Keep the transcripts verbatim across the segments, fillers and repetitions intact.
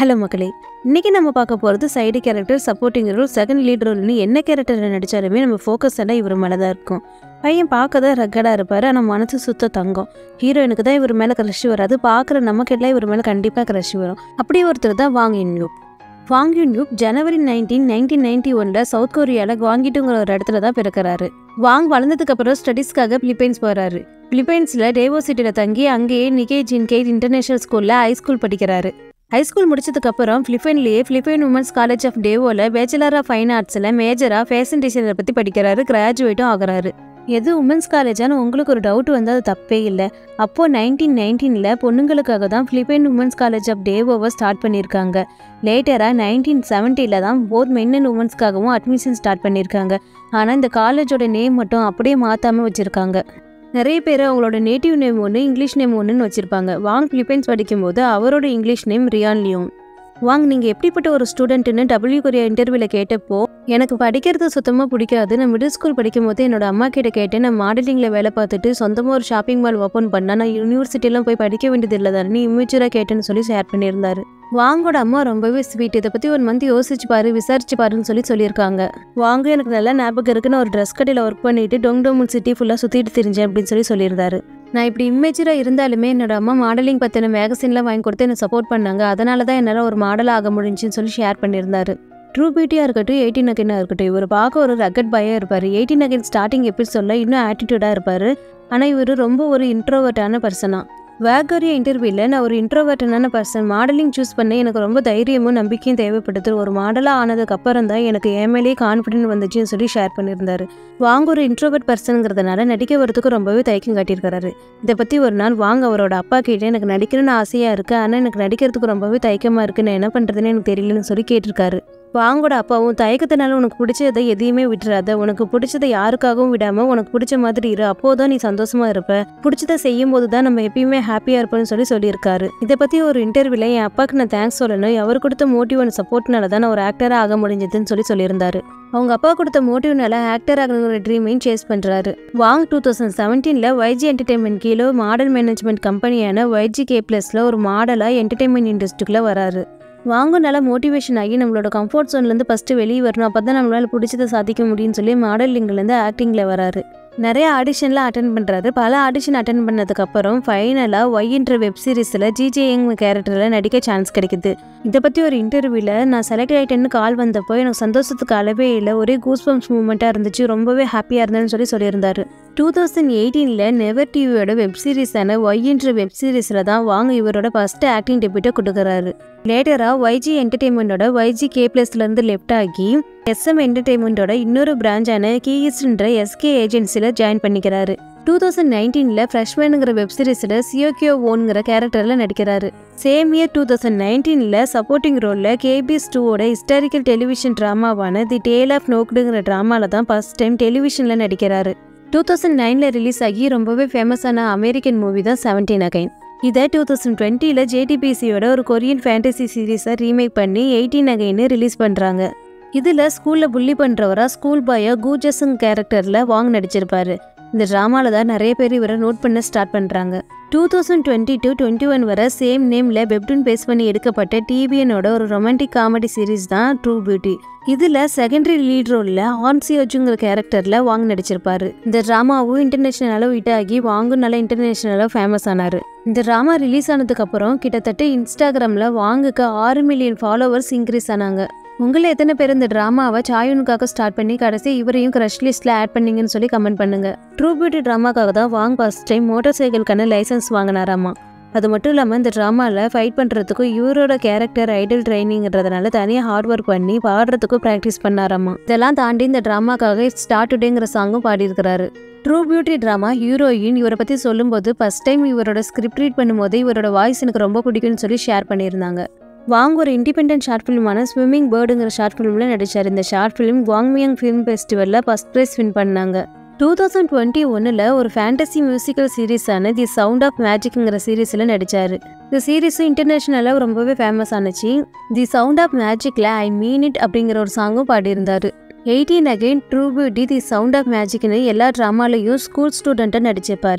Hello மக்களே, இன்னைக்கு நம்ம பார்க்க போகிறது side character, supporting role, second lead ரோல்னு என்ன கேரக்டரில் நடித்தாலுமே நம்ம ஃபோக்கஸ் எல்லாம் இவர் மேலே தான் இருக்கும். பையன் பார்க்க தான் ரக்கடாக இருப்பார், ஆனால் மனசு சுத்த தங்கம். ஹீரோயினுக்கு தான் இவர் மேலே க்ரஷ் வராது, பார்க்குற நமக்கெல்லாம் இவர் மேலே கண்டிப்பாக க்ரஷ் வரும். அப்படி ஒருத்தர் தான் Wang In Yeop. Wang In Yeop ஜனவரி நைன்டீன் நைன்டீன் நைன்டி ஒன்ல சவுத் கொரியாவில் குவாங்கிட்டுங்கிற ஒரு இடத்துல தான் பிறக்கிறாரு. வாங் வளர்ந்ததுக்கு அப்புறம் ஸ்டடீஸ்க்காக பிலிப்பைன்ஸ் போகிறாரு. பிலிப்பைன்ஸில் டேவோ சிட்டியில் தங்கி அங்கேயே நிகே ஜின்கே இன்டர்நேஷனல் ஸ்கூலில் ஹைஸ்கூல் படிக்கிறாரு. ஹைஸ்கூல் முடிச்சதுக்கப்புறம் பிலிப்பைன்லேயே பிலிப்பைன் உமன்ஸ் காலேஜ் ஆஃப் டேவோவில் பேச்சுலர் ஆஃப் ஃபைன் ஆர்ட்ஸில் மேஜராக ஃபேஷன் டிசைனர் பற்றி படிக்கிறாரு. கிராஜுவேட்டும் ஆகிறாரு. எது உமன்ஸ் காலேஜான்னு உங்களுக்கு ஒரு டவுட் வந்து அது தப்பே இல்லை. அப்போது நைன்டீன் நைன்டீனில் பொண்ணுங்களுக்காக தான் பிலிப்பைன் உமன்ஸ் காலேஜ் ஆஃப் டேவோவை ஸ்டார்ட் பண்ணியிருக்காங்க. லேட்டராக நைன்டீன் செவன்ட்டியில் தான் போத் மென் அண்ட் உமன்ஸ்க்காகவும் அட்மிஷன் ஸ்டார்ட் பண்ணியிருக்காங்க. ஆனால் இந்த காலேஜோட நேம் மட்டும் அப்படியே மாற்றாமல் வச்சுருக்காங்க. நிறைய பேர் அவங்களோட நேட்டிவ் நேம் ஒன்று, இங்கிலீஷ் நேம் ஒன்றுன்னு வச்சுருப்பாங்க. வாங் பிலிப்பைன்ஸ் படிக்கும்போது அவரோட English name Ryan Leon. Wang, நீங்கள் எப்படிப்பட்ட ஒரு ஸ்டூடெண்ட்டுன்னு டபிள்யூ கொரியா இன்டர்வியூவில் கேட்டப்போ, எனக்கு படிக்கிறது சுத்தமாக பிடிக்காது. நான் மிடில் ஸ்கூல் படிக்கும் போது என்னோட அம்மா கிட்ட கேட்டேன், நான் மாடலிங்கில் வேலை பார்த்துட்டு சொந்தமாக ஒரு ஷாப்பிங் மால் ஓப்பன் பண்ணால் நான் யூனிவர்சிட்டியெல்லாம் போய் படிக்க வேண்டியது இல்லை தானே, நீ இமேஜராக கேட்டேன்னு சொல்லி ஷேர் பண்ணியிருந்தாரு. வாங்கோட அம்மா ரொம்பவே ஸ்வீட். இதை பற்றி ஒரு மந்த் யோசிச்சு பாரு, விசாரிச்சு பாருன்னு சொல்லி சொல்லியிருக்காங்க. வாங்க, எனக்கு நல்லா ஞாபகம் இருக்குன்னு ஒரு ட்ரெஸ் கடையில் ஒர்க் பண்ணிட்டு டொங்டோமுன் சிட்டி ஃபுல்லாக சுற்றிட்டு தெரிஞ்சேன் அப்படின்னு சொல்லி சொல்லியிருந்தாரு. நான் இப்படி இமேஜராக இருந்தாலுமே என்னோட அம்மா மாடலிங் பற்றின மேகசின்லாம் வாங்கி கொடுத்து என்னை சப்போர்ட் பண்ணாங்க. அதனால தான் என்னால் ஒரு மாடலாக ஆக முடிஞ்சுன்னு சொல்லி ஷேர் பண்ணியிருந்தாரு. ட்ரூ பியூட்டியாக இருக்கட்டும், எயிட்டீன் அகைனாக இருக்கட்டும், இவர் பார்க்க ஒரு ரக்கட் பாயாக இருப்பார். எயிட்டீன் அகைன் ஸ்டார்டிங் எபிசோடில் இன்னும் ஆட்டிடியூடாக இருப்பார். ஆனால் இவர் ரொம்ப ஒரு இன்ட்ரோவர்ட்டான பர்சனாக. வேகோரியா இன்டர்வியூவில் நான் ஒரு இன்ட்ரோவர்ட்டான பர்சன், மாடலிங் சூஸ் பண்ண எனக்கு ரொம்ப தைரியமும் நம்பிக்கையும் தேவைப்படுது. ஒரு மாடலாக ஆனதுக்கு அப்புறம் தான் எனக்கு என் மேலேயே கான்ஃபிடென்ட் வந்துச்சுன்னு சொல்லி ஷேர் பண்ணியிருந்தாரு. வாங்க ஒரு இன்ட்ரோவர்ட் பர்சனுங்கிறதுனால நடிக்க வரதுக்கு ரொம்பவே தயக்கம் காட்டியிருக்காரு. இதை பற்றி ஒரு நாள் வாங்க அவரோட அப்பா கிட்டே, எனக்கு நடிக்கணும்னு ஆசையாக இருக்குது, ஆனால் எனக்கு நடிக்கிறதுக்கு ரொம்பவே தயக்கமாக இருக்குது, நான் என்ன பண்ணுறதுன்னு எனக்கு தெரியலன்னு சொல்லி கேட்டிருக்காரு. வாங்கோட அப்பாவும், தயக்கத்தினால உனக்கு பிடிச்சதை எதையுமே விட்டுறாத, உனக்கு பிடிச்சதை யாருக்காகவும் விடாமல் உனக்கு பிடிச்ச மாதிரி இரு, அப்போதான் நீ சந்தோஷமா இருப்ப, பிடிச்சதை செய்யும் போது தான் நம்ம எப்பயுமே ஹாப்பியா இருப்போம்னு சொல்லி சொல்லியிருக்காரு. இதை பற்றி ஒரு இன்டர்வியூல என் அப்பாவுக்கு நான் தேங்க்ஸ் சொல்லணும், அவர் கொடுத்த மோட்டிவ் அண்ட் சப்போர்ட்னால தான் நான் ஒரு ஆக்டராக ஆக முடிஞ்சதுன்னு சொல்லி சொல்லியிருந்தாரு. அவங்க அப்பா கொடுத்த மோட்டிவ்னால ஆக்டர் ஆகணுங்கிற ட்ரீமையும் சேஸ் பண்ணுறாரு. வாங் டூ தௌசண்ட் செவன்டீனில் ஒய்ஜி என்டர்டைன்மெண்ட் கீழே மாடல் மேனேஜ்மெண்ட் கம்பெனியான ஒய்ஜி கே பிளஸில் ஒரு மாடலாக என்டர்டைன்மெண்ட் இண்டஸ்ட்ரிக்குள்ளே வராரு. வாங்க நல்லா மோட்டிவேஷன் ஆகி நம்மளோட கம்ஃபர்ட் ஜோன்லேருந்து ஃபஸ்ட்டு வெளியே வரணும், அப்போ தான் நம்மளால் பிடிச்சதை சாதிக்க முடியும்னு சொல்லி மாடலிங்லேருந்து ஆக்டிங்கில் வராரு. நிறைய ஆடிஷன்லாம் அட்டன் பண்ணுறாரு. பல ஆடிஷன் அட்டன் பண்ணதுக்கப்புறம் ஃபைனலாக ஒய்ன்ற வெப் சீரிஸில் ஜிஜே யங் கேரக்டரில் நடிக்க சான்ஸ் கிடைக்குது. இதை பற்றி ஒரு இன்டர்வியூவில், நான் செலக்ட் ஆகிட்டேன்னு கால் வந்தப்போ எனக்கு சந்தோஷத்துக்கு அளவே இல்லை, ஒரே கூஸ்பம்ஸ் மூமெண்ட்டாக இருந்துச்சு, ரொம்பவே ஹாப்பியாக இருந்தேன்னு சொல்லி சொல்லியிருந்தாரு. டூ தௌசண்ட் எயிட்டீனில் நெவர் டிவியோட வெப் சீரிஸான ஒய்ன்ற வெப் சீரிஸில் தான் வாங்க இவரோட ஃபஸ்ட்டு ஆக்டிங் டெபியூட்டை கொடுக்குறாரு. லேட்டராக ஒய்ஜி என்டர்டெயின்மெண்ட்டோட ஒய்ஜி கே பிளஸ்லேருந்து லெஃப்ட் ஆகி எஸ்எம் என்டர்டெயின்மெண்ட்டோட இன்னொரு பிரான்ச்சான கீஸ்ன்ற எஸ்கே ஏஜென்சியில் ஜாயின் பண்ணிக்கிறாரு. டூ தௌசண்ட் நைன்டீனில் ஃப்ரெஷ்மேனுங்கிற வெப் சீரிஸில் சியோக்கியோ ஓன்கிற கேரக்டரில் நடிக்கிறாரு. சேம் இயர் டூ தௌசண்ட் நைன்டீனில் சப்போர்ட்டிங் ரோலில் கேபிஎஸ் டூவோட ஹிஸ்டாரிக்கல் டெலிவிஷன் ட்ராமாவான தி டேல் ஆஃப் நோக்டுங்கிற ட்ராமாவில் தான் ஃபர்ஸ்ட் டைம் டெலிவிஷனில் நடிக்கிறாரு. டூ தௌசண்ட் நைனில் ரிலீஸ் ஆகி ரொம்பவே ஃபேமஸான அமெரிக்கன் மூவி தான் செவன்டீன் அகைன். இதை டூ தௌசண்ட் டுவெண்ட்டியில் ஜேடிபிசியோட ஒரு கொரியன் ஃபேண்டசி சீரீஸை ரீமேக் பண்ணி எயிட்டீன் அகைன்னு ரிலீஸ் பண்ணுறாங்க. இதில் ஸ்கூலில் புள்ளி பண்ணுறவரா ஸ்கூல் பாயா கூஜஸுங் கேரக்டரில் வாங் நடிச்சிருப்பாரு. இந்த ட்ராமாவில் தான் நிறைய பேர் இவரை நோட் பண்ண ஸ்டார்ட் பண்ணுறாங்க. Two thousand twenty to twenty one வரை சேம் நேமில் வெப்டூன் பேஸ் பண்ணி எடுக்கப்பட்ட டிவிஎனோட ஒரு ரொமான்டிக் காமெடி சீரீஸ் தான் ட்ரூ பியூட்டி. இதில் செகண்டரி லீட் ரோலில் ஆன்சியோஜுங்கிற கேரக்டரில் வாங் நடிச்சிருப்பாரு. இந்த ட்ராமாவும் இன்டர்நேஷனலாக ஹிட் ஆகி வாங்கும் நல்லா இன்டர்நேஷனலாக ஃபேமஸ் ஆனார். இந்த ட்ராமா ரிலீஸ் ஆனதுக்கப்புறம் கிட்டத்தட்ட இன்ஸ்டாகிராமில் வாங்குக்கு ஆறு மில்லியன் ஃபாலோவர்ஸ் இன்க்ரீஸ் ஆனாங்க. உங்களை எத்தனை பேர் இந்த ட்ராமாவை சாயுனுக்காக ஸ்டார்ட் பண்ணி கடைசி இவரையும் க்ரஷ் லிஸ்ட்டில் ஆட் பண்ணீங்கன்னு சொல்லி கமெண்ட் பண்ணுங்க. ட்ரூ பியூட்டி ட்ராமாக்காக தான் வாங் ஃபர்ஸ்ட் டைம் மோட்டார் சைக்கிள்கான லைசன்ஸ் வாங்கினாராமா. அது மட்டும் இல்லாமல் இந்த ட்ராமாவில் ஃபைட் பண்ணுறதுக்கும் இவரோட கேரக்டர் ஐடல் ட்ரைனிங்கிறதுனால தனியாக ஹார்ட் ஒர்க் பண்ணி பாடுறதுக்கும் ப்ராக்டிஸ் பண்ணாராமா. இதெல்லாம் தாண்டி இந்த ட்ராமாக்காக ஸ்டார்ட் டுடேங்கிற சாங்கும் பாடியிருக்கிறாரு. ட்ரூ பியூட்டி ட்ராமா ஹீரோயின் இவரை பற்றி சொல்லும்போது ஃபர்ஸ்ட் டைம் இவரோட ஸ்கிரிப்ட் ரீட் பண்ணும்போது இவரோட வாய்ஸ் எனக்கு ரொம்ப பிடிக்கும்னு சொல்லி ஷேர் பண்ணியிருந்தாங்க. வாங் ஒரு இண்டிபெண்டன்ட் ஷார்ட் ஃபிலிமான ஸ்விம்மிங் பேர்டுங்கிற ஷார்ட் ஃபிலிமில் நடித்தார். இந்த ஷார்ட் ஃபிலிம் குவாங்மியாங் ஃபிலிம் ஃபெஸ்டிவலில் ஃபர்ஸ்ட் ப்ரைஸ் வின் பண்ணாங்க. டூ தௌசண்ட் டுவெண்ட்டி ஒன்னில் ஒரு ஃபேண்டசி மியூசிக்கல் சீரீஸான தி சவுண்ட் ஆஃப் மேஜிக்ங்கிற சீரீஸில் நடித்தார். இந்த சீரீஸும் இன்டர்நேஷனலாக ரொம்பவே ஃபேமஸ் ஆனிச்சு. தி சவுண்ட் ஆஃப் மேஜிக்கில் ஐ மீன் இட் அப்படிங்கிற ஒரு சாங்கும் பாடியிருந்தார். Eighteen again, true beauty, the sound of மேஜிக்னு எல்லா ட்ராமாலையும் ஸ்கூல் ஸ்டூடெண்ட்டாக நடிச்சிருப்பார்.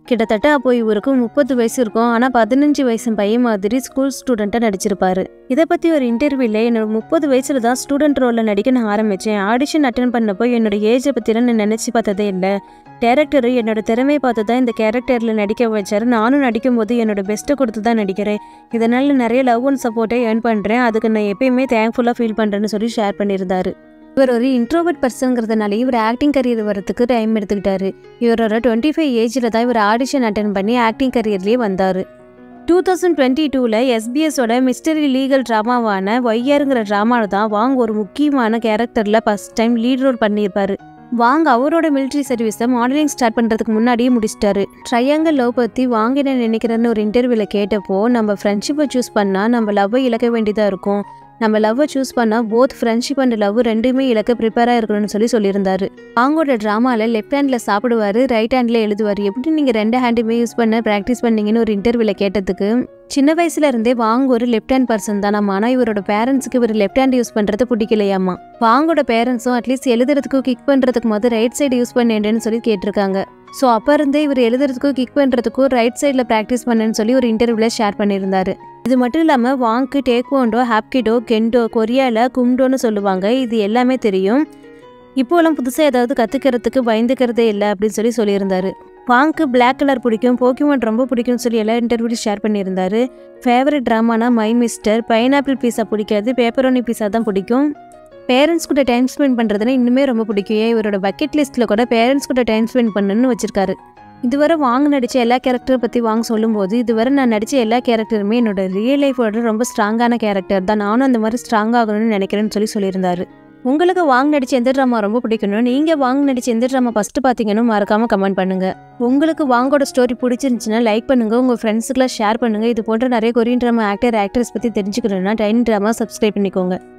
கிட்டத்தட்ட அப்போ இவருக்கு முப்பது வயசு இருக்கும். ஆனால் பதினஞ்சு வயசு பையன் மாதிரி ஸ்கூல் ஸ்டூடெண்ட்டாக நடிச்சிருப்பாரு. இதை பற்றி ஒரு இன்டர்வியூவில் என்னோட முப்பது வயசுல தான் ஸ்டூடெண்ட் ரோலில் நடிக்க நான் ஆரம்பித்தேன். ஆடிஷன் அட்டன் பண்ணப்போ என்னோட ஏஜை பற்றிலாம் நான் நினச்சி பார்த்ததே இல்லை. டேரக்டரு என்னோட திறமையை பார்த்து தான் இந்த கேரக்டரில் நடிக்க வச்சார். நானும் நடிக்கும்போது என்னோட பெஸ்ட்டை கொடுத்து தான் நடிக்கிறேன். இதனால் நிறைய லவ் அண்ட் சப்போர்ட்டை ஏர்ன் பண்ணுறேன். அதுக்கு நான் எப்பயுமே தேங்க்ஃபுல்லாக ஃபீல் பண்ணுறேன்னு சொல்லி ஷேர் பண்ணியிருந்தாரு. இவர் ஒரு இன்ட்ரோவர்ட் பர்சன்ங்கிறதுனால இவர் ஆக்டிங் கரியர் வரதுக்கு டைம் எடுத்துக்கிட்டாரு. இவரோட டுவெண்ட்டி ஃபைவ் ஏஜில் தான் இவர் ஆடிஷன் அட்டன் பண்ணி ஆக்டிங் கரியர்லேயே வந்தார். டூ தௌசண்ட் டுவெண்ட்டி டூவில் எஸ்பிஎஸோட மிஸ்டரி லீகல் ட்ராமாவான ஒய்ஆருங்கிற ட்ராமாவில் தான் வாங் ஒரு முக்கியமான கேரக்டரில் ஃபஸ்ட் டைம் லீட் ரோல் பண்ணியிருப்பார். வாங் அவரோட மிலிட்ரி சர்வீஸை மாடலிங் ஸ்டார்ட் பண்ணுறதுக்கு முன்னாடியே முடிச்சிட்டாரு. ட்ரையாங்கல் லவ் பற்றி வாங்க என்ன நினைக்கிறேன்னு ஒரு இன்டர்வியூவில் கேட்டப்போ, நம்ம ஃப்ரெண்ட்ஷிப்பை சூஸ் பண்ணால் நம்ம லவ்வை இழக்க வேண்டியதாக இருக்கும். நம்ம லவ்வை சூஸ் பண்ணால் போத் ஃப்ரெண்ட்ஷிப் அண்ட் லவ் ரெண்டுமே இழக்க ப்ரிப்பேராக இருக்கணும்னு சொல்லி சொல்லியிருந்தாரு. வாங்கோட ட்ராமாவில் லெஃப்ட் ஹேண்டில் சாப்பிடுவார், ரைட் ஹேண்டில் எழுதுவார். எப்படி நீங்கள் ரெண்டு ஹேண்டுமே யூஸ் பண்ண ப்ராக்டிஸ் பண்ணீங்கன்னு ஒரு இன்டர்வியூவில் கேட்டதுக்கு, சின்ன வயசுல இருந்தே வாங்க ஒரு லெஃப்ட் ஹேண்ட் பர்சன் தான். நம்ம ஆனால் இவரோட பேரண்ட்ஸுக்கு இவர் லெஃப்ட் ஹேண்ட் யூஸ் பண்ணுறது பிடிக்கலையாமா. வாங்கோட பேரண்ட்ஸும் அட்லீஸ்ட் எழுதுறதுக்கும் கிக் பண்ணுறதுக்கு மொதல் ரைட் சைடு யூஸ் பண்ணேன்னு சொல்லி கேட்டிருக்காங்க. ஸோ அப்போ இருந்தே இவர் எழுதுறதுக்கும் கிக் பண்ணுறதுக்கும் ரைட் சைடில் ப்ராக்டிஸ் பண்ணேன்னு சொல்லி ஒரு இன்டர்வியூவில் ஷேர் பண்ணியிருந்தாரு. இது மட்டும் இல்லாமல் வாங்க்கு டேக்வோண்டோ, ஹாப்கிடோ, கெண்டோ, கொரியாவில் கும்டோன்னு சொல்லுவாங்க. இது எல்லாமே தெரியும். இப்போலாம் புதுசாக ஏதாவது கற்றுக்கிறதுக்கு பயந்துக்கிறதே இல்லை அப்படின்னு சொல்லி சொல்லியிருந்தாரு. வாங்க்கு பிளாக் கலர் பிடிக்கும், போக்கிமான் ரொம்ப பிடிக்கும்னு சொல்லி எல்லா இன்டர்வியூ ஷேர் பண்ணியிருந்தாரு. ஃபேவரட் ட்ராமானா மை மிஸ்டர், பைனாப்பிள் பீஸா பிடிக்காது, பேப்பரோனி பீஸா தான் பிடிக்கும். பேரண்ட்ஸ் கூட டைம் ஸ்பெண்ட் பண்ணுறதுனா இன்னுமே ரொம்ப பிடிக்கும். ஏன் இவரோட பக்கெட் லிஸ்ட்டில் கூட பேரண்ட்ஸ் கூட டைம் ஸ்பெண்ட் பண்ணுன்னு வச்சிருக்காரு. இதுவரை வாங்க நடித்த எல்லா கேரக்டரை பற்றி வாங்க சொல்லும்போது, இதுவரை நான் நடித்த எல்லா கேரக்டருமே என்னோட ரியல் லைஃபோட ரொம்ப ஸ்ட்ராங்கான கேரக்டர் தான். நானும் அந்த மாதிரி ஸ்ட்ராங் ஆகணும்னு நினைக்கிறேன்னு சொல்லி சொல்லியிருந்தாரு. உங்களுக்கு வாங்க நடிச்ச எந்த ட்ராமா ரொம்ப பிடிக்கணும், நீங்கள் வாங்க நடிச்ச எந்த ட்ராமா ஃபஸ்ட்டு பார்த்தீங்கன்னு மறக்காமல் கமெண்ட் பண்ணுங்கள். உங்களுக்கு வாங்கோட ஸ்டோரி பிடிச்சிருந்துச்சுன்னா லைக் பண்ணுங்கள், உங்கள் ஃப்ரெண்ட்ஸுக்கெல்லாம் ஷேர் பண்ணுங்கள். இது போன்ற நிறைய கொரியன் ட்ராமா ஆக்டர் ஆக்ட்ரஸ் பற்றி தெரிஞ்சுக்கணுன்னா டைனி ட்ராமா சப்ஸ்கிரைப் பண்ணிக்கோங்க.